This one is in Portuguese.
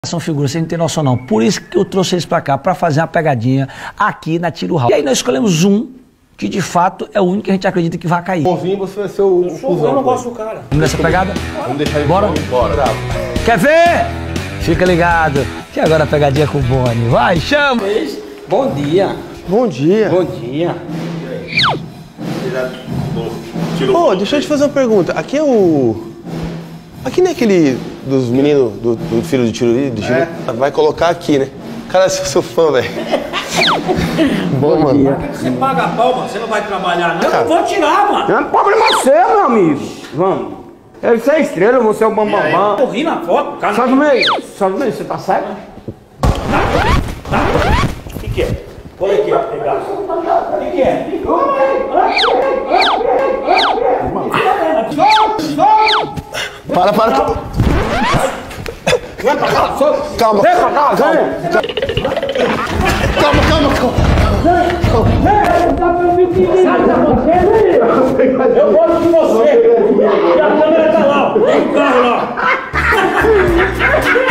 São figuras, vocês não tem noção não. Por isso que eu trouxe eles pra cá, pra fazer uma pegadinha aqui na Tiro Hall. E aí nós escolhemos um que de fato é o único que a gente acredita que vai cair. Bonzinho, você vai ser o cuzão. Eu não gosto do cara. Vamos nessa pegada? Vamos deixar ele Bora? Bora. Quer ver? Fica ligado, que agora a pegadinha com o Boni. Vai, chama! Bom dia. Bom dia. Bom dia. Ô, deixa eu te fazer uma pergunta. Aqui é o... Aqui não é aquele dos meninos do filho do Tiro? Vai colocar aqui, né? Cara, eu sou fã, velho. Bom, mano. Por que você paga a pau, mano? Você não vai trabalhar, não? Cara. Eu vou tirar, mano. Não é problema seu, meu amigo. Vamos. Você é estrela, você é o bambambam. Eu ri na foto, cara. Sobe meio, você tá certo? O que é? Olha aqui, pegar. O que é? Para. Vem pra cá, Calma. Vem pra cá, vem. Calma. Eu gosto de você. E a câmera tá lá. Tem o carro lá.